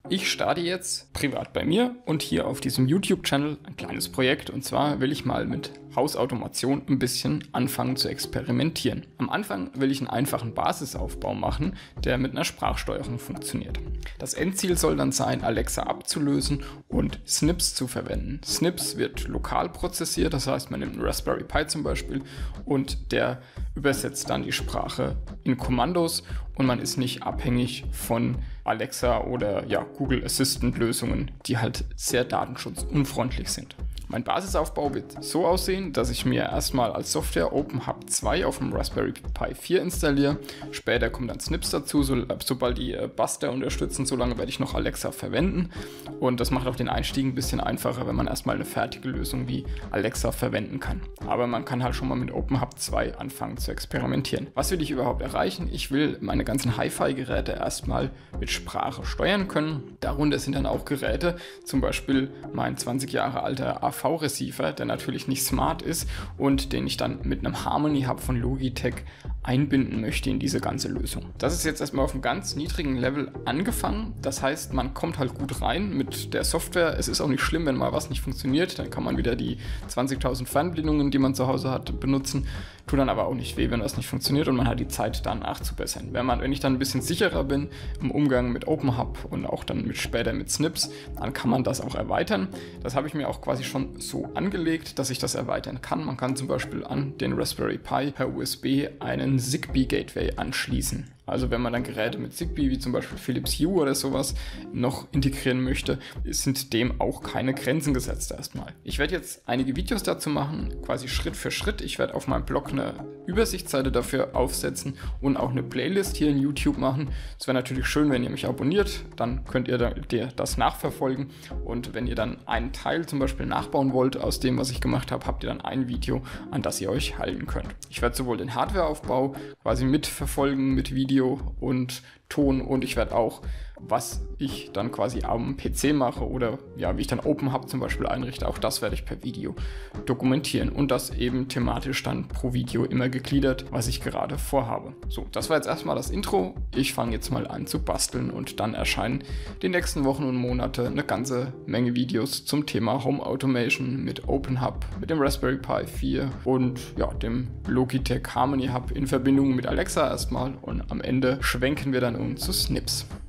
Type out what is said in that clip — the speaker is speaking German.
Ich starte jetzt privat bei mir und hier auf diesem YouTube-Channel ein kleines Projekt, und zwar will ich mal mit Hausautomation ein bisschen anfangen zu experimentieren. Am Anfang will ich einen einfachen Basisaufbau machen, der mit einer Sprachsteuerung funktioniert. Das Endziel soll dann sein, Alexa abzulösen und Snips zu verwenden. Snips wird lokal prozessiert, das heißt, man nimmt einen Raspberry Pi zum Beispiel und der übersetzt dann die Sprache in Kommandos und man ist nicht abhängig von Alexa oder Google Assistant Lösungen, die halt sehr datenschutzunfreundlich sind. Mein Basisaufbau wird so aussehen, dass ich mir erstmal als Software OpenHub 2 auf dem Raspberry Pi 4 installiere. Später kommen dann Snips dazu, sobald die Buster unterstützen, solange werde ich noch Alexa verwenden. Und das macht auch den Einstieg ein bisschen einfacher, wenn man erstmal eine fertige Lösung wie Alexa verwenden kann. Aber man kann halt schon mal mit OpenHub 2 anfangen zu experimentieren. Was will ich überhaupt erreichen? Ich will meine ganzen Hi-Fi-Geräte erstmal mit Sprache steuern können. Darunter sind dann auch Geräte, zum Beispiel mein 20 Jahre alter AV-Receiver, der natürlich nicht smart ist und den ich dann mit einem Harmony Hub von Logitech einbinden möchte in diese ganze Lösung. Das ist jetzt erstmal auf einem ganz niedrigen Level angefangen. Das heißt, man kommt halt gut rein mit der Software. Es ist auch nicht schlimm, wenn mal was nicht funktioniert. Dann kann man wieder die 20.000 Fernbedienungen, die man zu Hause hat, benutzen. Tut dann aber auch nicht weh, wenn das nicht funktioniert und man hat die Zeit dann nachzubessern. Wenn ich dann ein bisschen sicherer bin im Umgang mit OpenHub und auch dann später mit Snips, dann kann man das auch erweitern. Das habe ich mir auch quasi schon so angelegt, dass ich das erweitern kann. Man kann zum Beispiel an den Raspberry Pi per USB einen Zigbee Gateway anschließen. Also wenn man dann Geräte mit Zigbee, wie zum Beispiel Philips Hue oder sowas, noch integrieren möchte, sind dem auch keine Grenzen gesetzt erstmal. Ich werde jetzt einige Videos dazu machen, quasi Schritt für Schritt. Ich werde auf meinem Blog eine Übersichtsseite dafür aufsetzen und auch eine Playlist hier in YouTube machen. Es wäre natürlich schön, wenn ihr mich abonniert, dann könnt ihr das nachverfolgen. Und wenn ihr dann einen Teil zum Beispiel nachbauen wollt aus dem, was ich gemacht habe, habt ihr dann ein Video, an das ihr euch halten könnt. Ich werde sowohl den Hardwareaufbau quasi mitverfolgen mit Video und Ton und ich werde auch, was ich dann quasi am PC mache oder wie ich dann OpenHub zum Beispiel einrichte, auch das werde ich per Video dokumentieren und das eben thematisch dann pro Video immer gegliedert, was ich gerade vorhabe. So, das war jetzt erstmal das Intro. Ich fange jetzt mal an zu basteln und dann erscheinen die nächsten Wochen und Monate eine ganze Menge Videos zum Thema Home Automation mit OpenHub, mit dem Raspberry Pi 4 und dem Logitech Harmony Hub in Verbindung mit Alexa erstmal und am Ende schwenken wir dann um zu Snips.